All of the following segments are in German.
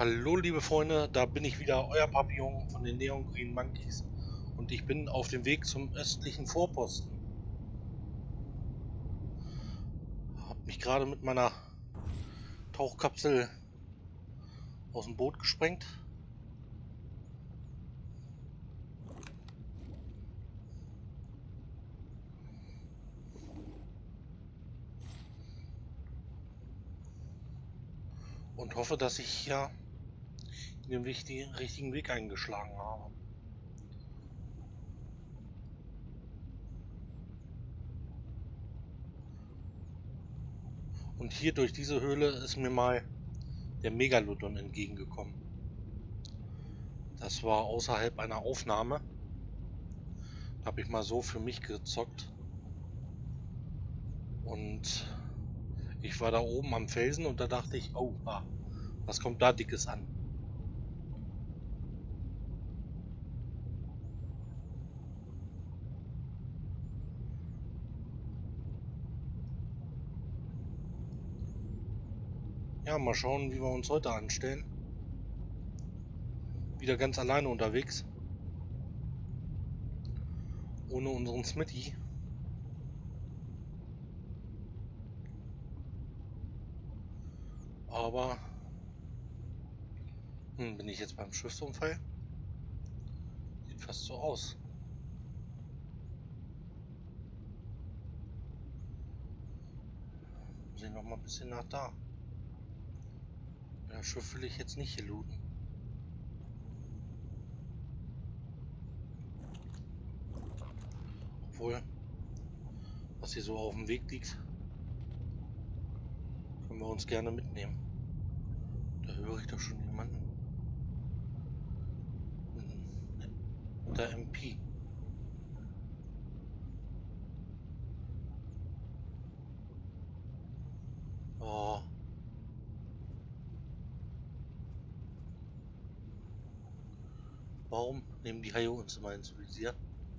Hallo liebe Freunde, da bin ich wieder, euer Papillon von den Neon Green Monkeys und ich bin auf dem Weg zum östlichen Vorposten. Hab mich gerade mit meiner Tauchkapsel aus dem Boot gesprengt. Und hoffe, dass ich hier den richtigen Weg eingeschlagen habe. Und hier durch diese Höhle ist mir mal der Megalodon entgegengekommen. Das war außerhalb einer Aufnahme. Da habe ich mal so für mich gezockt. Und ich war da oben am Felsen und da dachte ich, oh, was kommt da Dickes an? Ja, mal schauen, wie wir uns heute anstellen. Wieder ganz alleine unterwegs. Ohne unseren Smitty. Aber bin ich jetzt beim Schiffsunfall? Sieht fast so aus. Sehen noch mal ein bisschen nach da. Das Schiff will ich jetzt nicht hier looten. Obwohl, was hier so auf dem Weg liegt, können wir uns gerne mitnehmen. Da höre ich doch schon jemanden. Der MP. Oh. Warum nehmen die Haie uns immer ins Visier?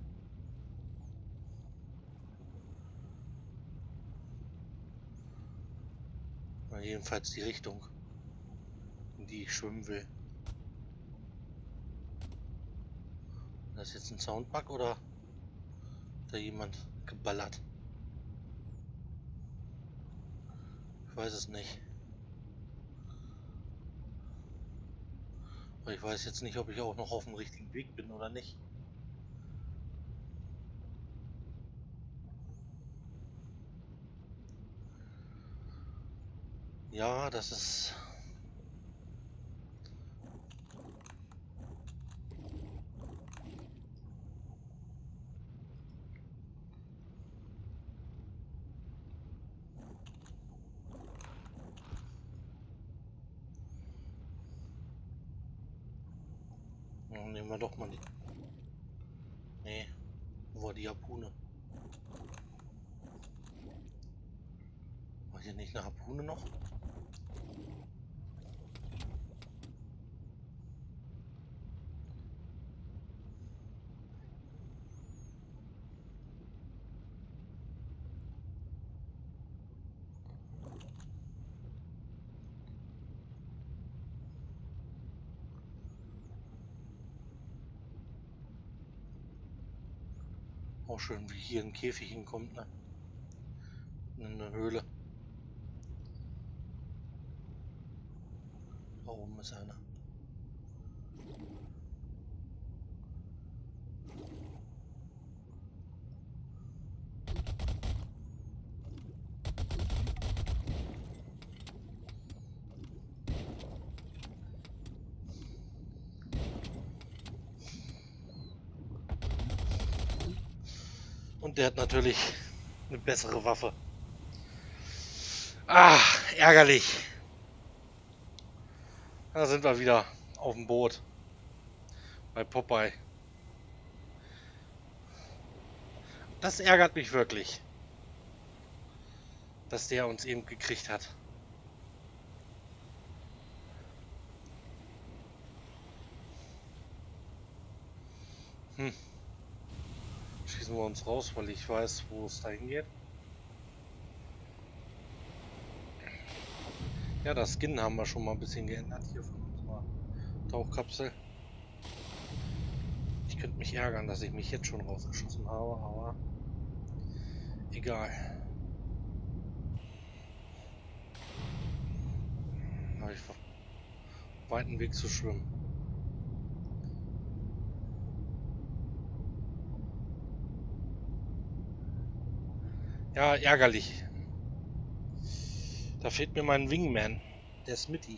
Na, jedenfalls die Richtung, in die ich schwimmen will. Das ist jetzt ein Soundbug oder hat da jemand geballert? Ich weiß es nicht. Aber ich weiß jetzt nicht, ob ich auch noch auf dem richtigen Weg bin oder nicht. Ja, das ist... Ja, nehmen wir doch mal die... Nee, wo war die Harpune? War hier nicht eine Harpune noch? Auch schön, wie hier ein Käfig hinkommt, ne? In eine Höhle. Da oben ist einer. Und der hat natürlich eine bessere Waffe. Ah, ärgerlich. Da sind wir wieder auf dem Boot. Bei Popeye. Das ärgert mich wirklich. Dass der uns eben gekriegt hat. Schießen wir uns raus, weil ich weiß, wo es dahin geht. Ja, das Skin haben wir schon mal ein bisschen geändert hier von unserer aber Tauchkapsel. Ich könnte mich ärgern, dass ich mich jetzt schon rausgeschossen habe, aber egal. Habe ich weiten Weg zu schwimmen. Ja, ärgerlich. Da fehlt mir mein Wingman, der Smithy.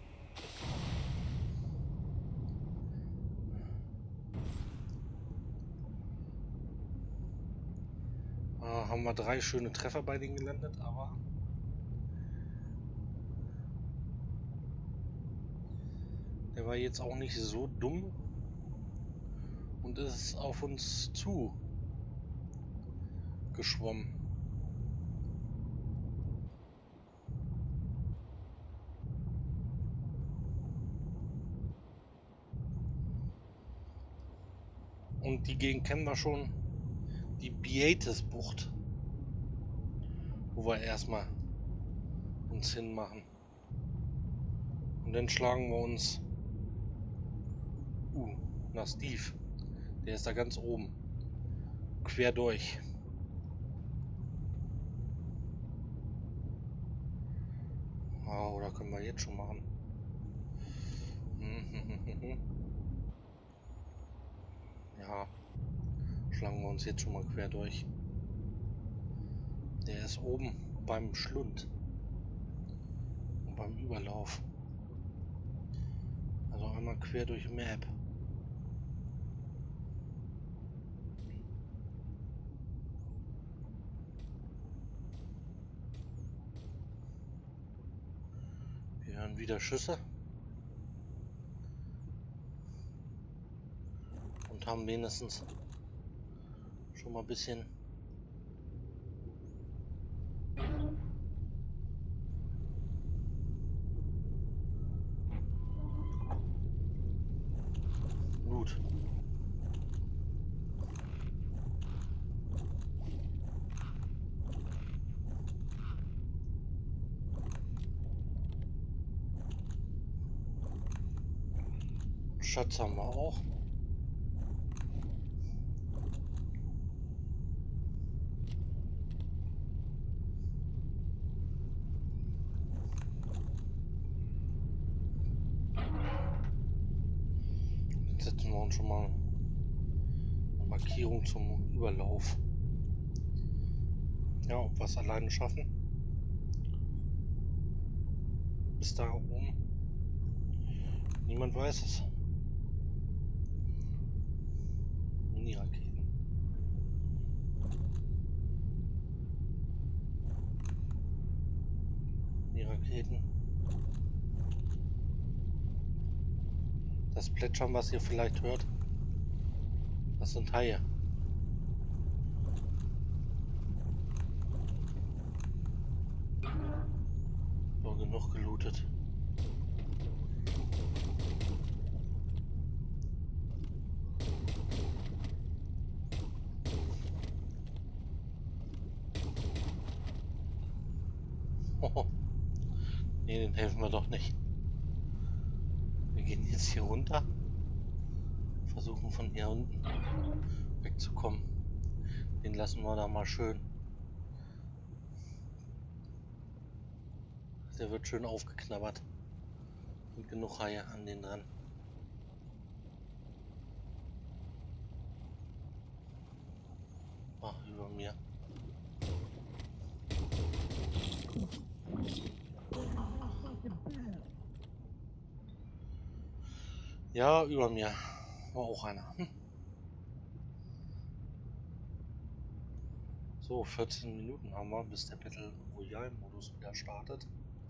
Haben wir 3 schöne Treffer bei denen gelandet, aber der war jetzt auch nicht so dumm und ist auf uns zu geschwommen. Und die Gegend kennen wir schon, die Beatis-Bucht, wo wir erstmal uns hinmachen. Und dann schlagen wir uns nach Steve. Der ist da ganz oben. Quer durch. Oder können wir jetzt schon machen. Ja, schlagen wir uns jetzt schon mal quer durch. Der ist oben beim Schlund und beim Überlauf. Also einmal quer durch Map. Wir hören wieder Schüsse. Und haben wenigstens schon mal ein bisschen Loot. Schatz haben wir auch. Jetzt setzen wir uns schon mal eine Markierung zum Überlauf. Ja, ob wir es alleine schaffen. Bis da oben. Niemand weiß es. Mini-Raketen. Mini-Raketen. Das Plätschern, was ihr vielleicht hört, das sind Haie. So, genug gelootet. Ne, den helfen wir doch nicht. Wir gehen jetzt hier runter. Versuchen von hier unten wegzukommen. Den lassen wir da mal schön. Der wird schön aufgeknabbert. Und genug Haie an den dran. Über mir. Ja, über mir. War auch einer. So, 14 Minuten haben wir, bis der Battle Royale Modus wieder startet.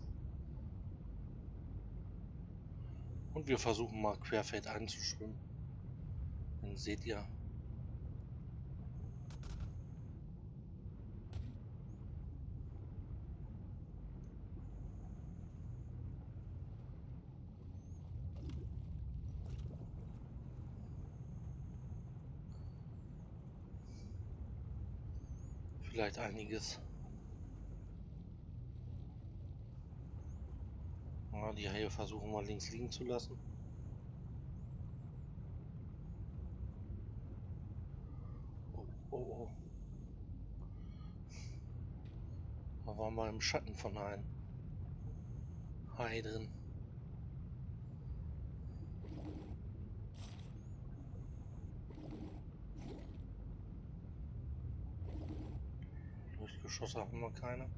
Und wir versuchen mal querfeld einzuschwimmen. Dann seht ihr. Vielleicht einiges. Ja, die Haie versuchen wir links liegen zu lassen. Oh, oh, oh. Da waren wir im Schatten von einem Hai drin. Leuchtgeschosse haben wir keine.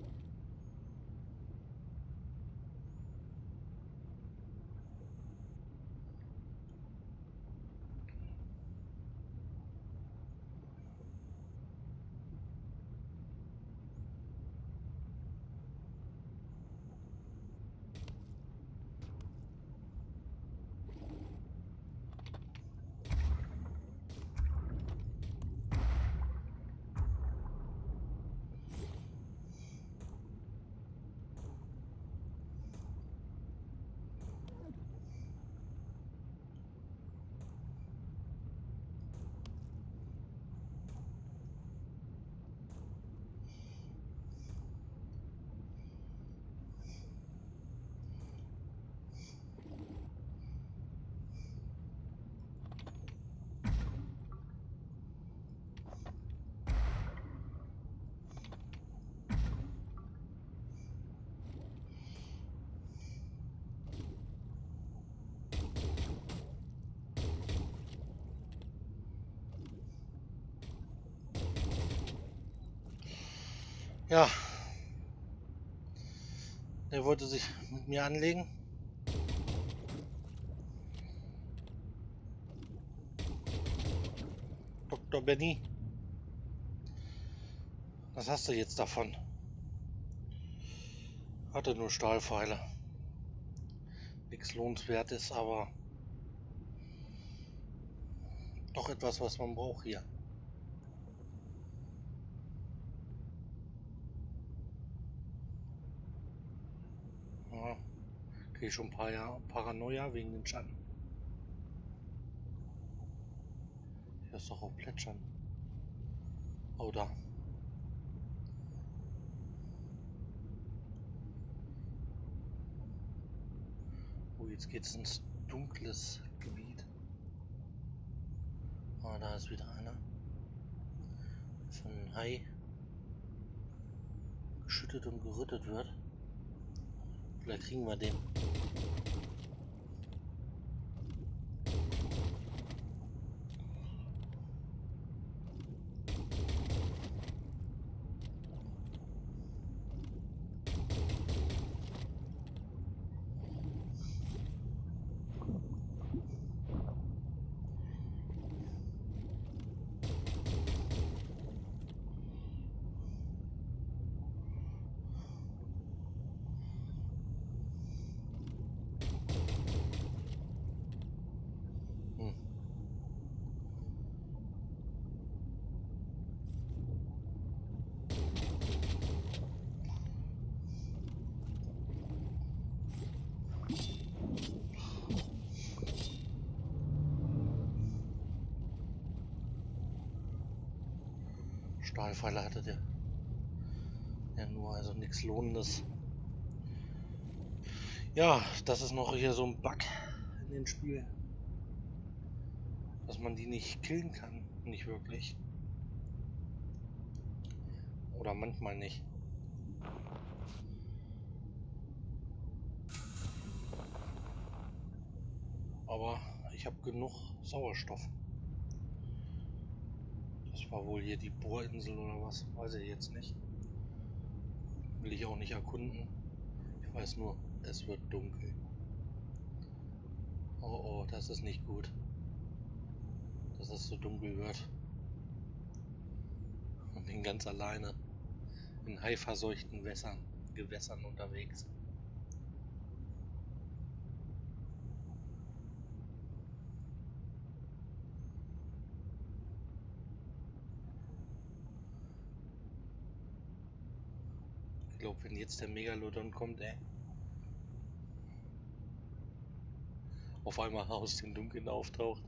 Ja, der wollte sich mit mir anlegen. Dr. Benny, was hast du jetzt davon? Hatte nur Stahlpfeile. Nichts Lohnenswertes, aber doch etwas, was man braucht hier. Ja, kriege ich schon ein paar Jahre Paranoia wegen den Schatten. Hier ist doch auch Plätschern. Oh, da. Oh, jetzt geht es ins dunkles Gebiet. Ah, da ist wieder einer. Von einem Hai geschüttet und gerüttet wird. Vielleicht kriegen wir den. Hm. Stahlpfeile hatte der. Ja, nur also nichts Lohnendes. Ja, das ist noch hier so ein Bug in dem Spiel. Dass man die nicht killen kann. Nicht wirklich. Oder manchmal nicht. Aber ich habe genug Sauerstoff. Das war wohl hier die Bohrinsel oder was. Weiß ich jetzt nicht. Will ich auch nicht erkunden. Ich weiß nur, es wird dunkel. Oh oh, das ist nicht gut. Dass es so dunkel wird. Und bin ganz alleine in haiverseuchten Gewässern unterwegs. Ich glaube, wenn jetzt der Megalodon kommt, auf einmal aus dem Dunkeln auftaucht.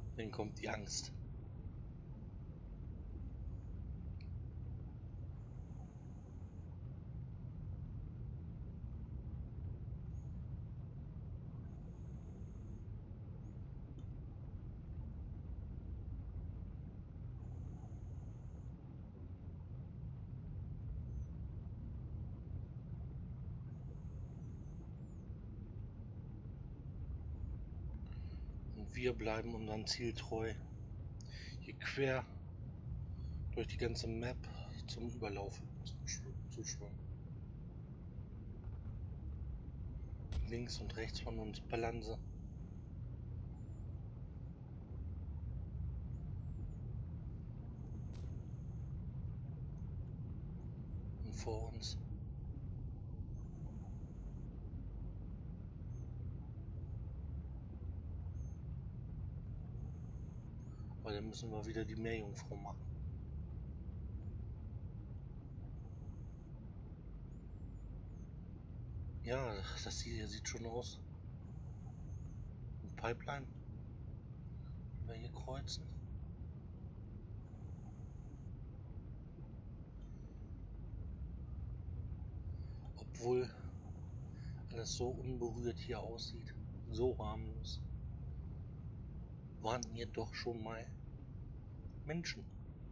Dann kommt die Angst. Und wir bleiben unserem Ziel treu. Hier quer durch die ganze Map zum Überlauf zu schwimmen. Links und rechts von uns Balanse. Und vor uns weil dann müssen wir wieder die Meerjungfrau machen. Ja, das hier sieht schon aus. Ein Pipeline, die wir hier kreuzen. Obwohl alles so unberührt hier aussieht, so harmlos, waren hier doch schon mal Menschen.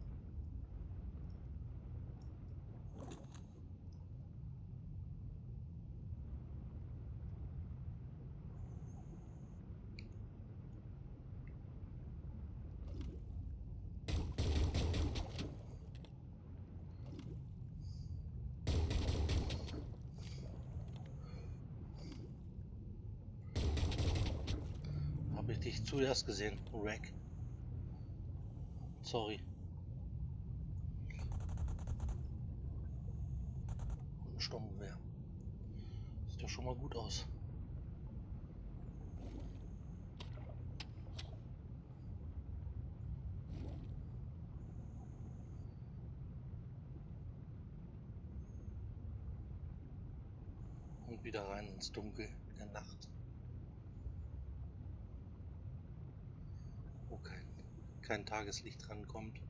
Habe ich dich zuerst gesehen, Rack. Sorry. Und ein Sturmgewehr. Sieht doch schon mal gut aus. Und wieder rein ins Dunkel der Nacht. Wo kein Tageslicht rankommt.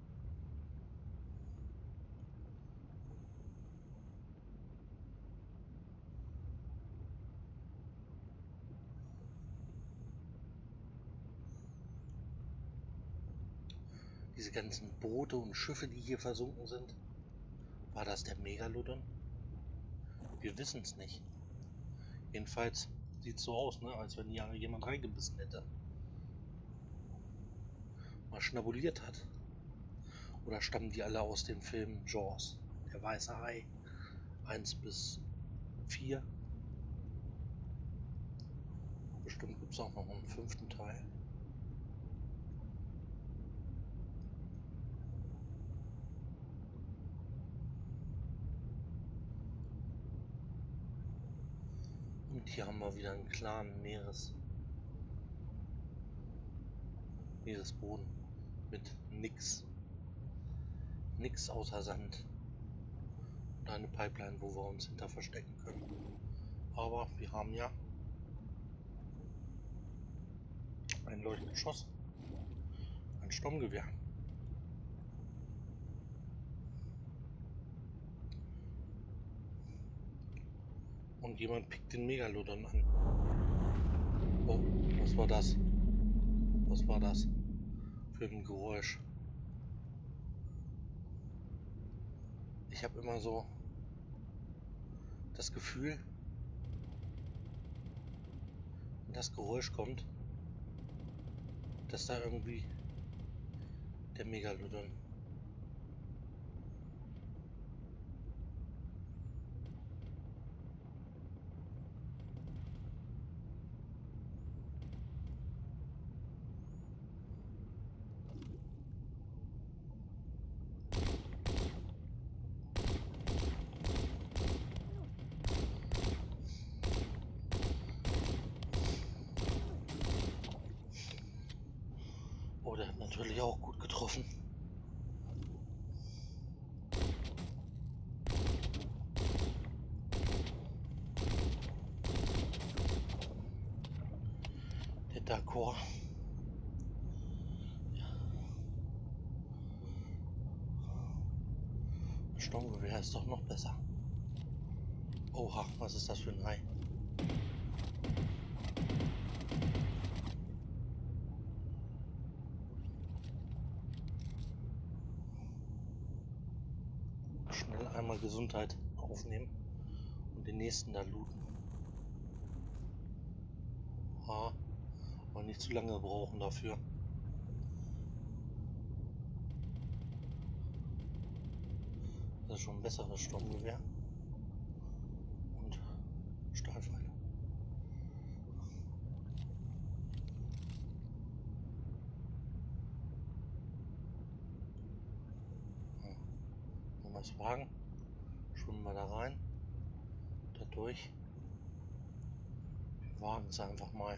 Diese ganzen Boote und Schiffe, die hier versunken sind. War das der Megalodon? Wir wissen es nicht. Jedenfalls sieht es so aus, ne, als wenn hier jemand reingebissen hätte. Mal schnabuliert hat. Oder stammen die alle aus dem Film Jaws? Der weiße Hai. 1 bis 4. Bestimmt gibt es auch noch einen 5. Teil. Und hier haben wir wieder einen klaren Meeresboden mit nix außer Sand und eine Pipeline, wo wir uns hinter verstecken können. Aber wir haben ja ein Leuchtgeschoss, ein Sturmgewehr. Und jemand pickt den Megalodon an. Oh, was war das? Was war das für ein Geräusch? Ich habe immer so das Gefühl, wenn das Geräusch kommt, dass da irgendwie der Megalodon. Oh, der hat natürlich auch gut getroffen. Der Dakor. Sturmgewehr ist doch noch besser. Oha, was ist das für ein Ei? Schnell einmal Gesundheit aufnehmen und den nächsten da looten. Ha, aber nicht zu lange brauchen dafür. Das ist schon ein besseres Sturmgewehr. Und Stahlpfeile. Ja. Wenn wir es wagen, schwimmen wir da rein. Da durch. Wir wagen es einfach mal.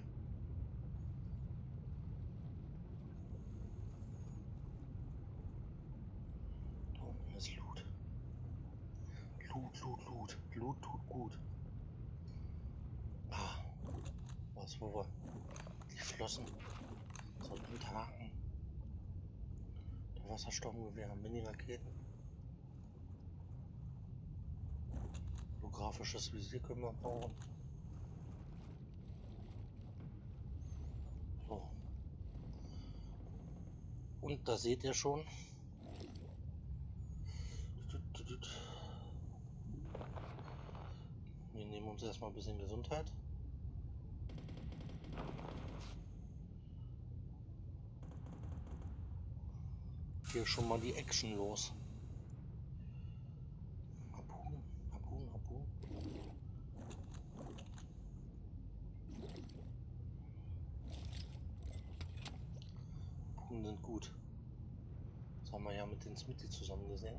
Da unten ist Loot. Loot. Loot tut gut. Ah, was, wo wir die Flossen sollten enthaken. Der Wassersturmgewehr, Mini-Raketen. Holographisches Visier können wir bauen. So. Und da seht ihr schon. Wir nehmen uns erstmal ein bisschen Gesundheit. Hier schon mal die Action los. Harpunen. Harpunen sind gut. Das haben wir ja mit den Smithy zusammen gesehen.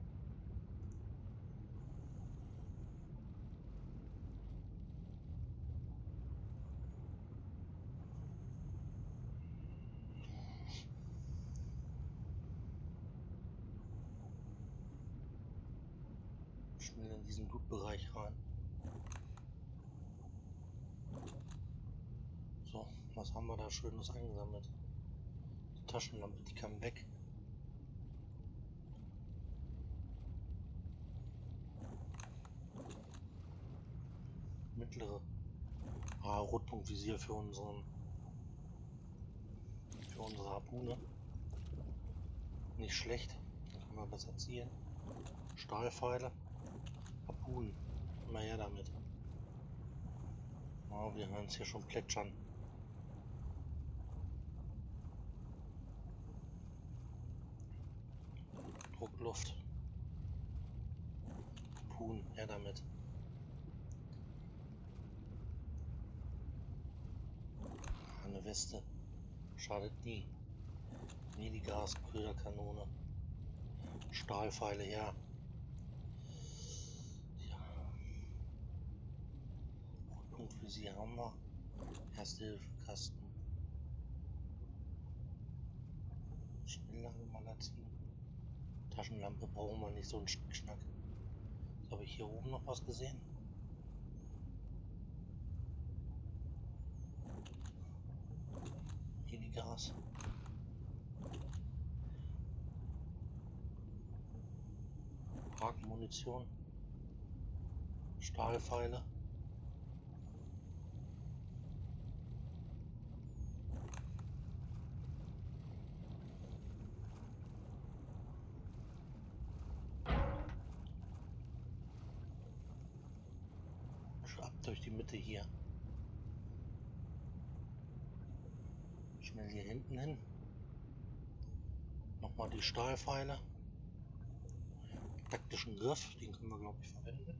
Schnell in diesen Loot-Bereich rein. So, was haben wir da Schönes eingesammelt? Die Taschenlampe, die kam weg. Mittlere. Ah, Rotpunktvisier für unsere Harpune. Nicht schlecht. Da können wir besser zielen. Stahlpfeile. Harpunen. Immer her damit. Oh, wir hören es hier schon plätschern. Druckluft. Harpunen. Her damit. Eine Weste. Schadet nie. Minigas, Köderkanone. Stahlpfeile her. Ja. Rotpunktvisier haben wir. Erste-Hilfe-Kasten. Schnelllagemagazin. Taschenlampe brauchen wir nicht, so einen Schnickschnack. Jetzt habe ich hier oben noch was gesehen. Minigas. Hakenmunition. Stahlpfeile. Ab durch die Mitte hier. Schnell hier hinten hin. Nochmal die Stahlpfeile. Taktischen Griff, den können wir glaube ich verwenden.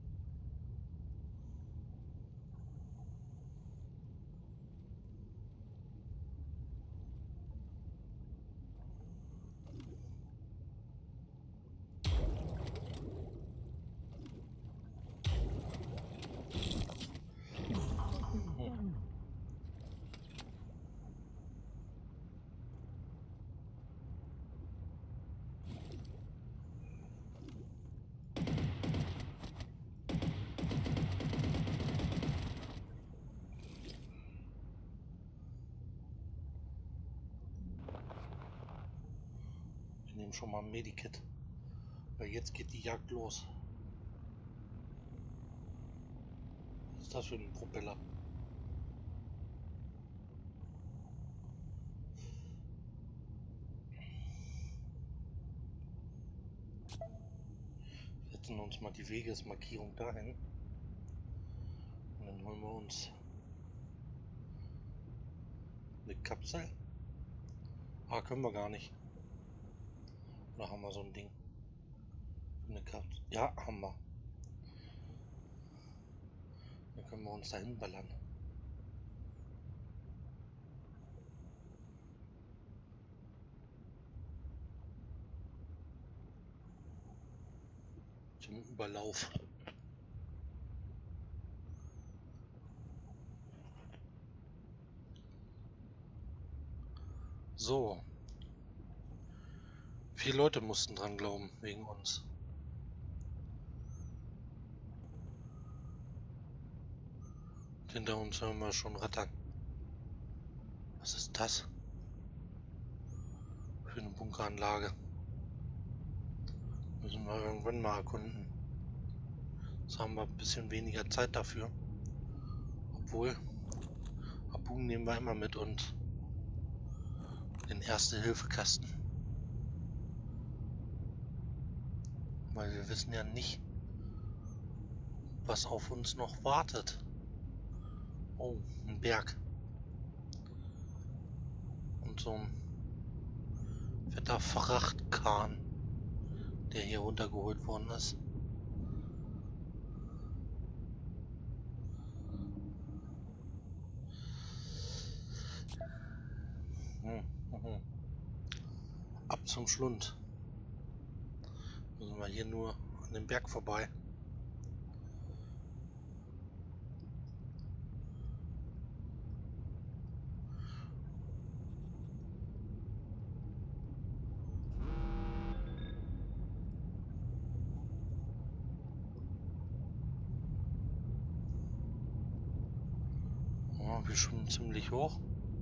Wir nehmen schon mal ein Medikit. Weil jetzt geht die Jagd los. Was ist das für ein Propeller? Setzen uns mal die Wegesmarkierung dahin. Und dann holen wir uns eine Kapsel. Ah, können wir gar nicht. Oder haben wir so ein Ding? Eine Kapsel. Ja, haben wir. Dann können wir uns dahin ballern. Zum Überlauf. So. 4 Leute mussten dran glauben, wegen uns. Und hinter uns hören wir schon rattern. Was ist das? Für eine Bunkeranlage. Müssen wir irgendwann mal erkunden. Jetzt haben wir ein bisschen weniger Zeit dafür. Obwohl, Harpunen nehmen wir immer mit und den Erste-Hilfe-Kasten. Weil wir wissen ja nicht, was auf uns noch wartet. Oh, ein Berg. Und so ein fetter Frachtkahn, der hier runtergeholt worden ist. Ab zum Schlund. Müssen wir hier nur an dem Berg vorbei. Oh, wir schwimmen ziemlich hoch.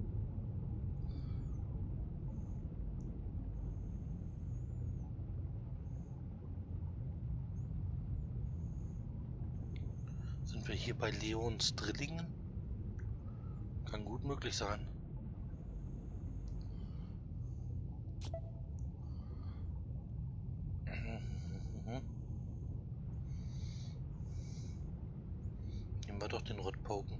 Sind wir hier bei Leons Drillingen? Kann gut möglich sein. Nehmen wir doch den Rotpoken.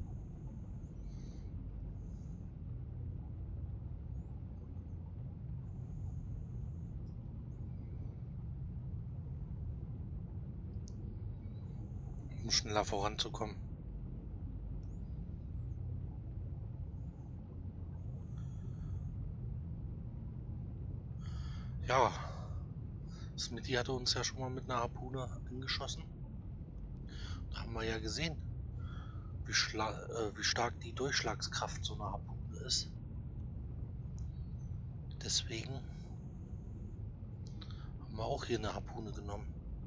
Um schneller voranzukommen. Ja, Smithy hatte uns ja schon mal mit einer Harpune angeschossen. Da haben wir ja gesehen, wie stark die Durchschlagskraft so einer Harpune ist. Deswegen haben wir auch hier eine Harpune genommen.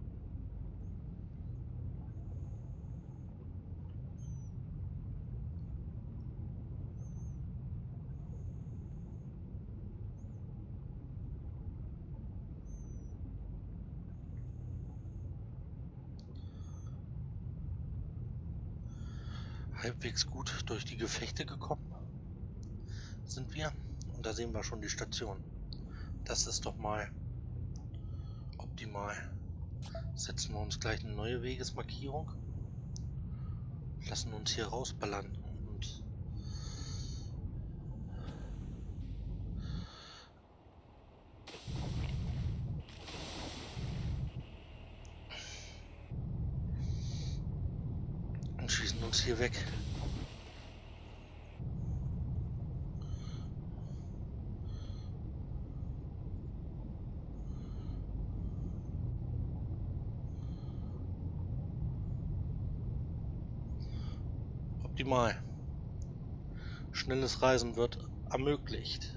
Halbwegs gut durch die Gefechte gekommen sind wir. Und da sehen wir schon die Station. Das ist doch mal optimal. Setzen wir uns gleich eine neue Wegesmarkierung. Lassen uns hier rausballern. Und schießen uns hier weg. Optimal. Schnelles Reisen wird ermöglicht.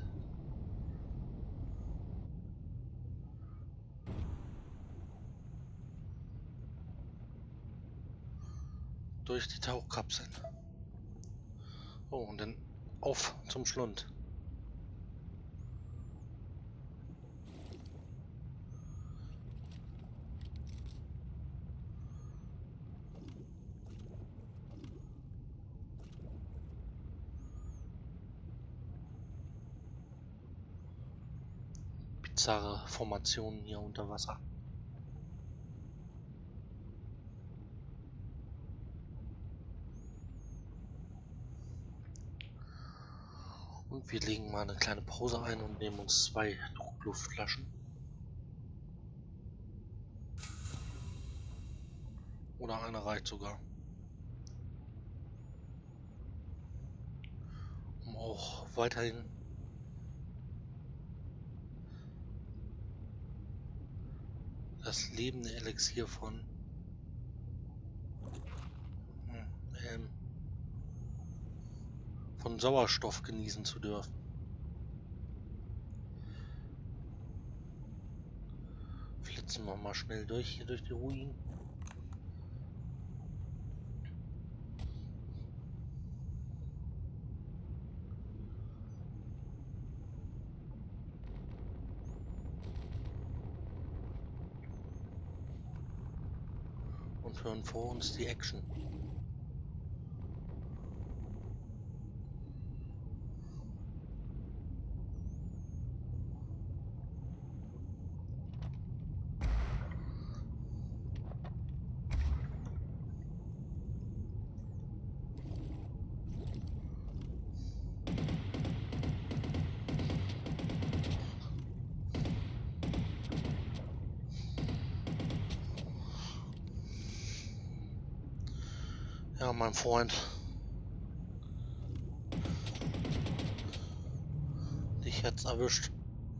Durch die Tauchkapseln. Oh, und dann auf zum Schlund. bizarre Formationen hier unter Wasser. Und wir legen mal eine kleine Pause ein und nehmen uns 2 Druckluftflaschen. Oder eine reicht sogar. Um auch weiterhin das lebende Elixier von Sauerstoff genießen zu dürfen. Flitzen wir mal schnell hier durch die Ruinen. Und hören vor uns die Action. Ja, mein Freund. Dich hat's erwischt.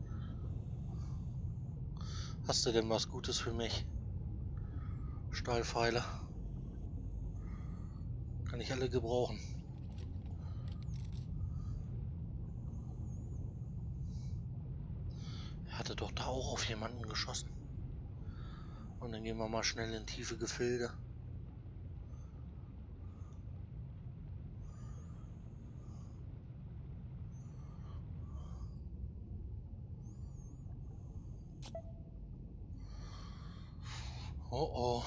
Hast du denn was Gutes für mich? Stahlpfeile. Kann ich alle gebrauchen. Er hatte doch da auch auf jemanden geschossen. Und dann gehen wir mal schnell in tiefe Gefilde. Oh oh.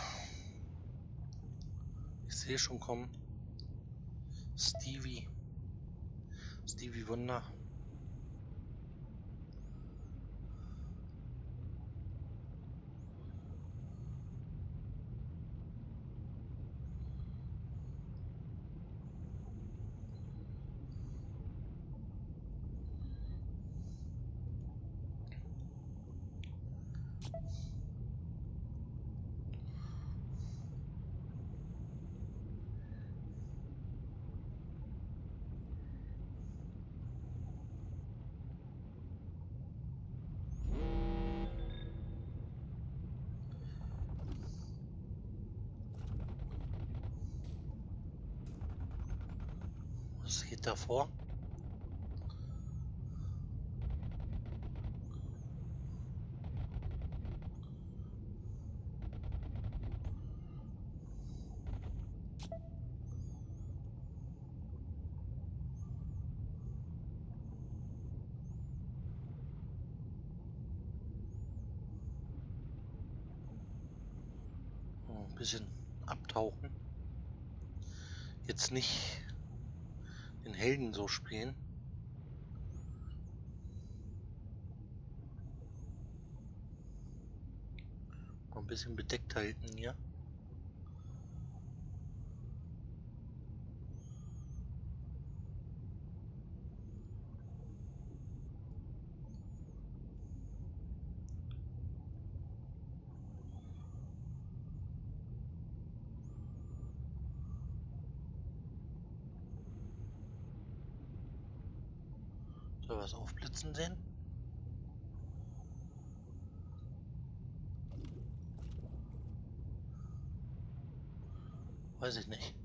Ich sehe schon kommen. Stevie Wonder. Was geht da vor? Ein bisschen abtauchen. Jetzt nicht den Helden so spielen. Mal ein bisschen bedeckt halten hier. Soll was aufblitzen sehen? Weiß ich nicht.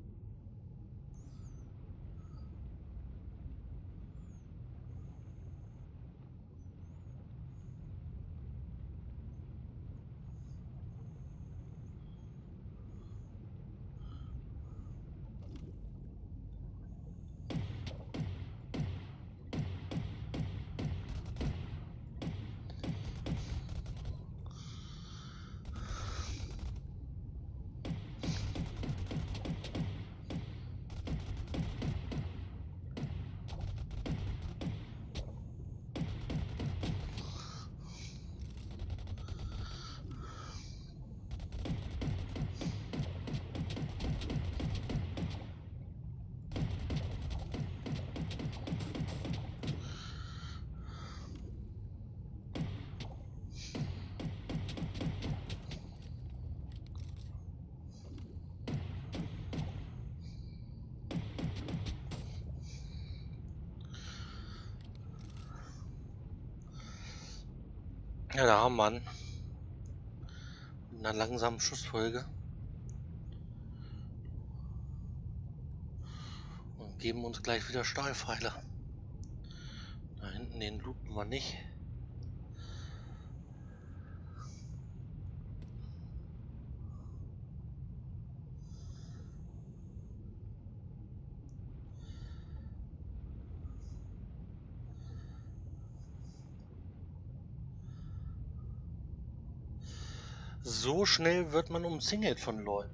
Ja, da haben wir ihn. Mit einer langsamen Schussfolge. Und geben uns gleich wieder Stahlpfeile. Da hinten den looten wir nicht. So schnell wird man umzingelt von Leuten.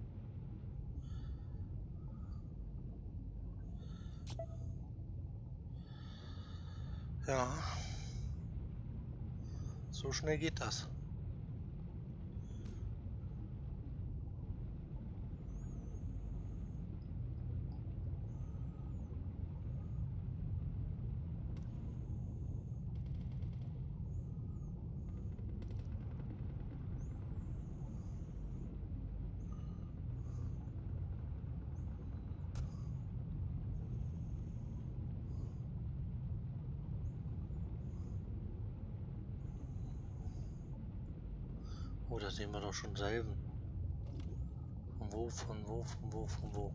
Ja. So schnell geht das. Oh, da sehen wir doch schon Salven. Von wo, von wo, von wo, von wo?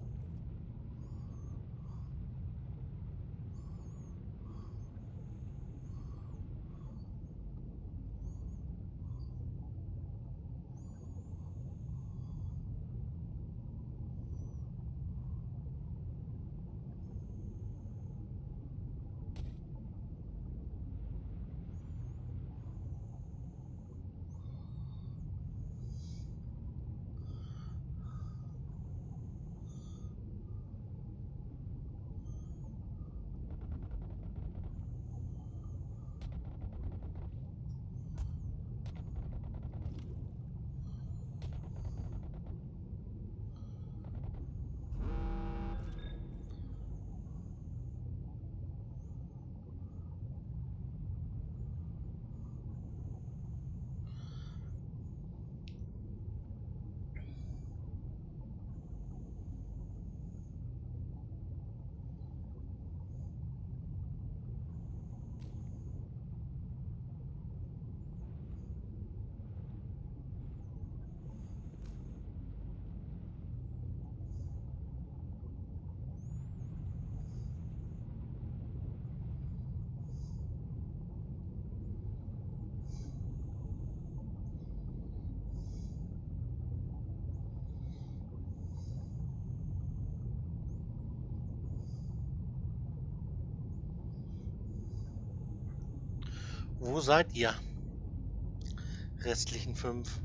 Wo seid ihr? Restlichen 5.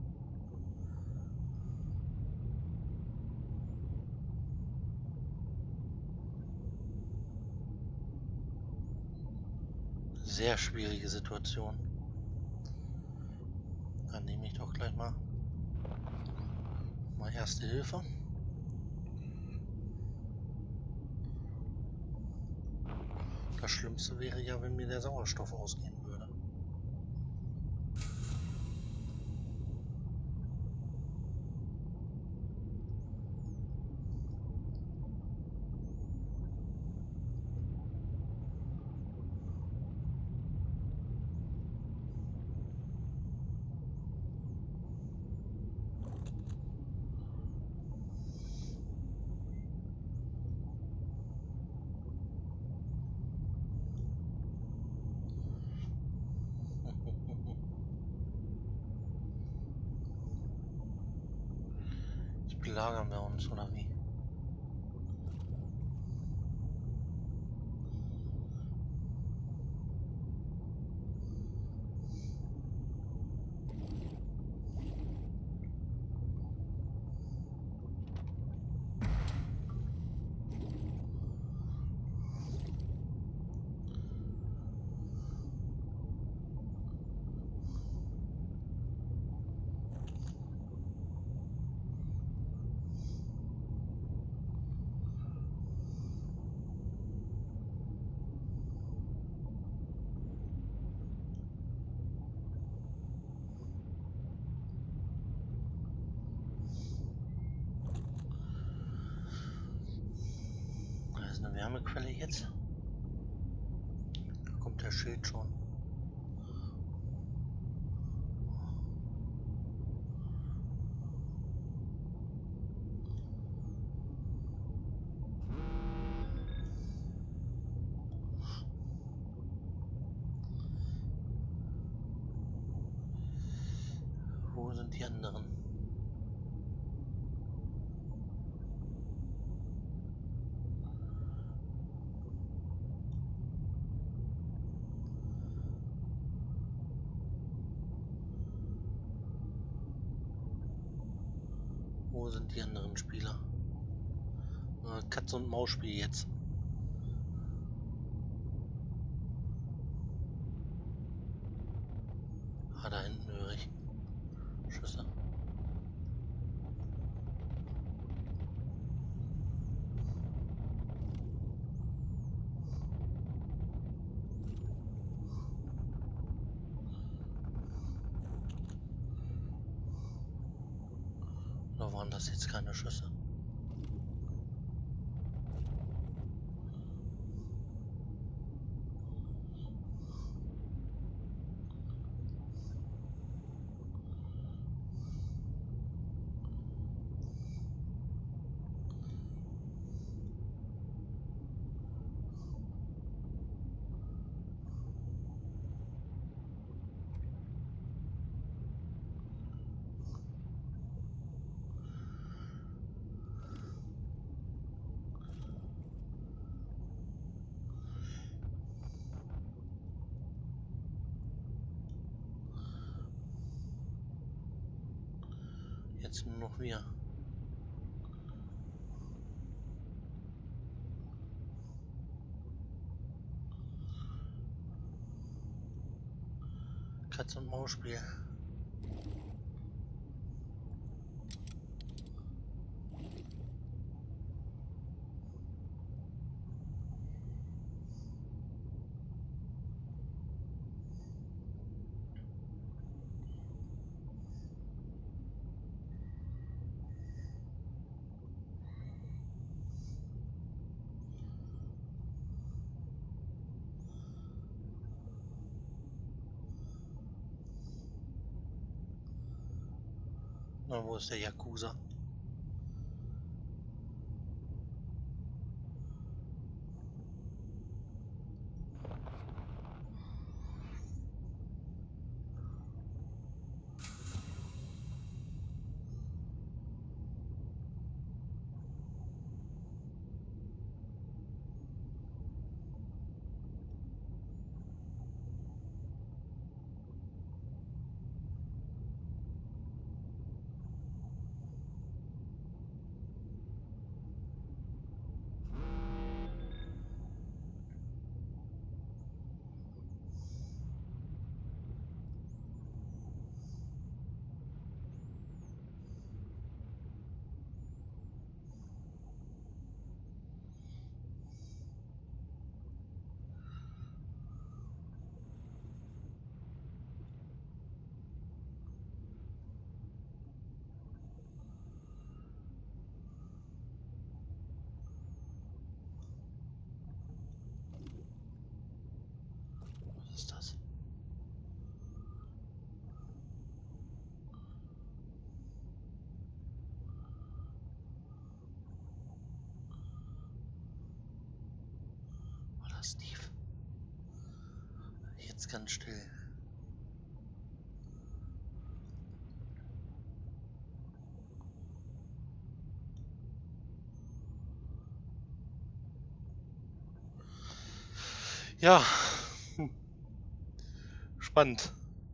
Sehr schwierige Situation. Dann nehme ich doch gleich mal Erste Hilfe. Das Schlimmste wäre ja, wenn mir der Sauerstoff ausgehen würde. Jetzt belagern wir uns, oder wie? Da ist eine Wärmequelle jetzt. Da kommt der Schild schon. sind die anderen? Wo sind die anderen Spieler? Katz- und Maus-Spiel jetzt. Ah, da hinten höre ich Schüsse. Oder waren das jetzt keine Schüsse? Jetzt nur noch wir. Katz- und Maus-Spiel. Na, wo ist der Yakuza? Was ist das? War das Steve? Jetzt ganz still. Ja, spannend.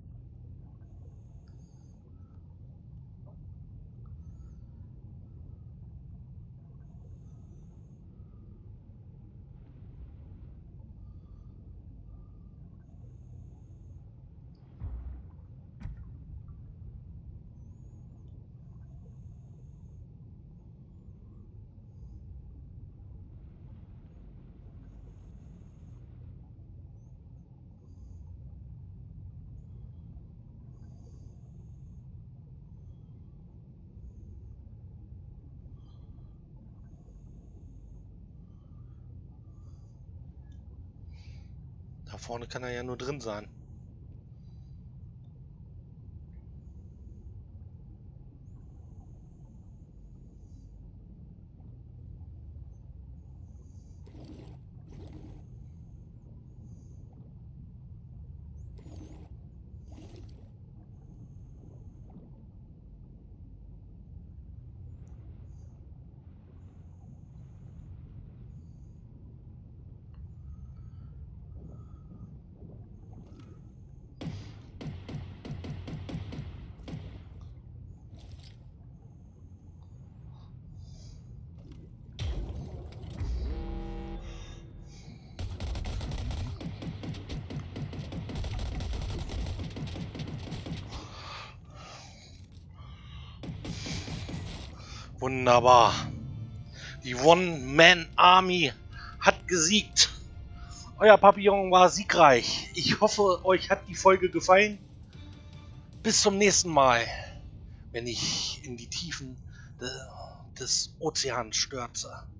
Da vorne kann er ja nur drin sein. Wunderbar. Die One-Man-Army hat gesiegt. Euer Papillon war siegreich. Ich hoffe, euch hat die Folge gefallen. Bis zum nächsten Mal, wenn ich in die Tiefen des Ozeans stürze.